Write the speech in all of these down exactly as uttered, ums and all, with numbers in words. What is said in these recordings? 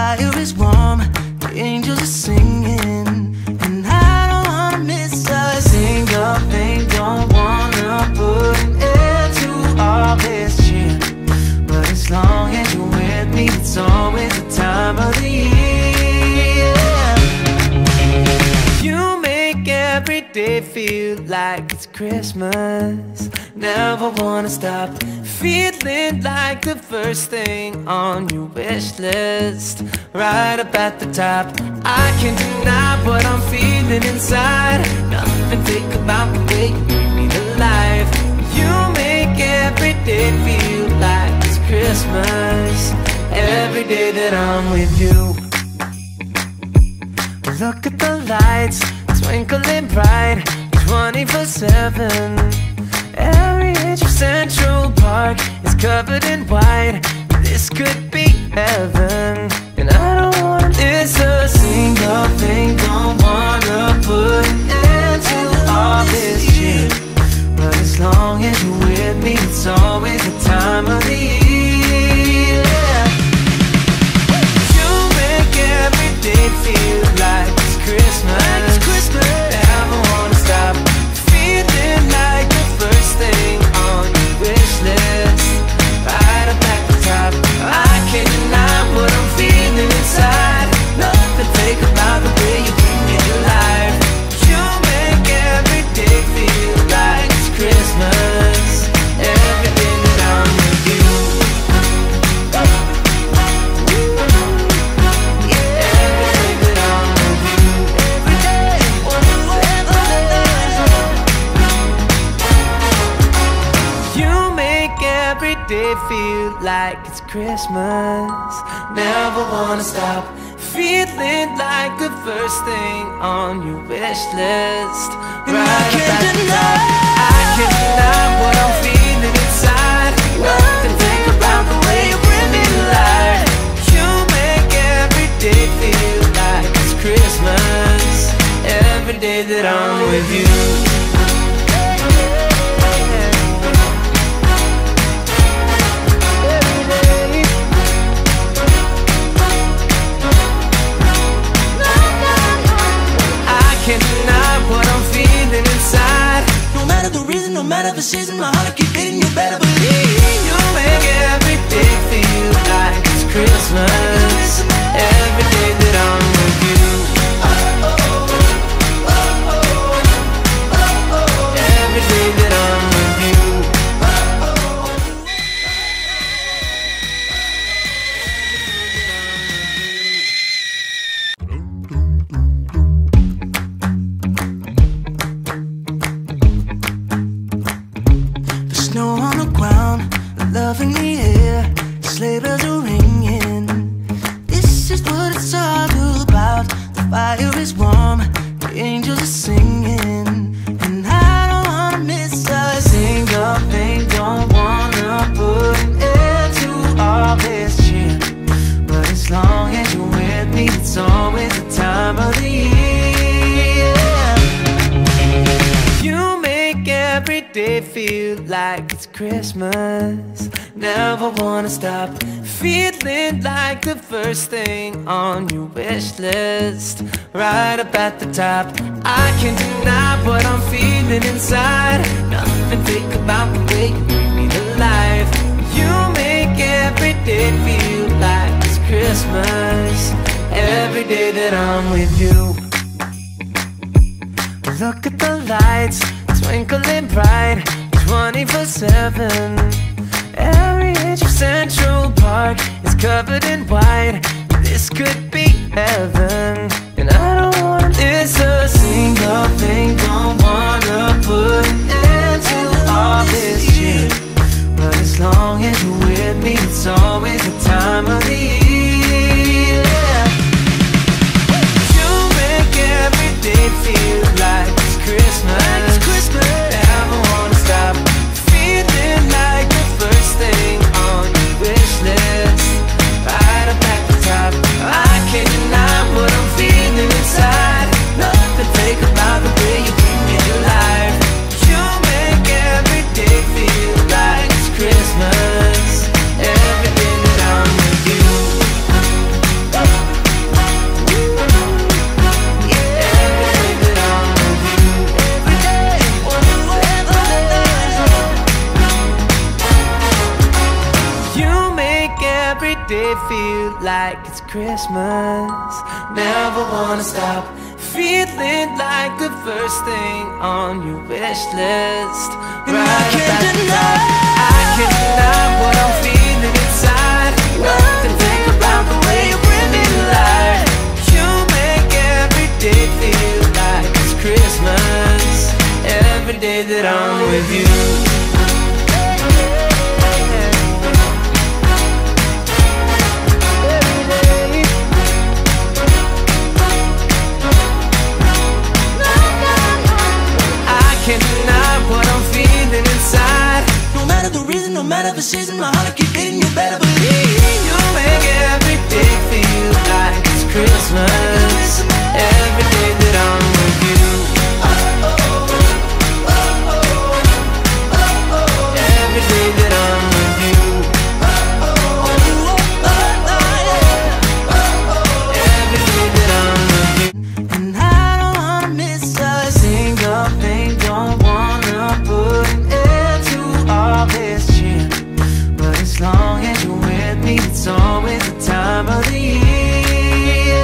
fire is warm, the angels are singing, and I don't wanna miss a single thing. Don't wanna put an end to all this cheer, but as long as you're with me, it's always the time of the year. You make every day feel like it's Christmas. Never wanna stop feeling like the first thing on your wish list, right up at the top. I can't deny what I'm feeling inside. Nothing fake about the way you bring me to life. You make every day feel like it's Christmas, every day that I'm with you. Look at the lights, twinkling bright, twenty-four seven. Every inch of Central Park is covered in white. This could be heaven, and I don't wanna miss a single thing. Don't wanna put an end to all this shit, but as long as you're with me, it's always the time of the year. You make every day feel like it's Christmas, like it's Christmas. Never wanna stop feeling like the first thing on your wish list, right up at the top. I can't deny what I'm feeling inside. Nothing fake about the way you bring me to life. You make every day feel like it's Christmas, every day that I'm with you. Every day feel like it's Christmas. Never wanna stop feeling like the first thing on your wish list, right up at the top. I can't deny what I'm feeling inside. Nothing think about the way you bring me to life. You make every day feel like it's Christmas, every day that I'm with you. Can't deny what I'm feeling inside. No matter the reason, no matter the season, my heart keep beating, you better believe. You make every day feel like it's Christmas, every day that I'm with you. Every day that I'm with you. Snow on the ground, love in the air, sleigh bells are ringing. This is what it's all about. The fire is warm, the angels are singing, and I don't wanna miss a single thing. Don't wanna put an end to all this cheer, but as long as you're with me, it's always the time of the year. You make every day feel like it's Christmas. Never wanna stop feeling like the first thing on your wish list, right up at the top. I can't deny what I'm feeling inside. Nothing fake about the way you bring me to life. You make every day feel like it's Christmas, every day that I'm with you. Look at the lights, twinkling bright, twenty-four seven. Every inch of Central Park is covered in white. This could be heaven, and I don't wanna miss a single thing. Don't wanna put an end to all this shit, but as long as you're with me, it's always the time of the year. You make every day feel like it's Christmas, like it's Christmas. Never wanna stop feeling like the first thing on your wish list, right up at the top. I can't deny what I'm feeling inside. Nothing fake about the way you bring me to life. You make every day feel like it's Christmas, every day that I'm with you. day feel like it's Christmas. Never wanna stop feeling like the first thing on your wish list. And Right I can't about deny, that, I can't deny what I'm feeling inside. Nothing think about the way you bring me to life. You make every day feel like it's Christmas. Every day that I'm with you. Can't deny what I'm feeling inside. no matter the reason, no matter the season, my heart keep beating, you better believe. You make every day feel like it's Christmas. Every day that I'm with you. Every day that I'm with you. Every day that I'm with you. And I don't wanna miss a single thing, don't wanna put an end to all this cheer. But as long as you're with me, it's always the time of the year.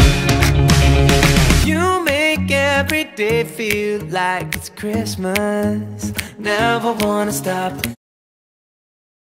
You make every day feel like it's Christmas. Never wanna stop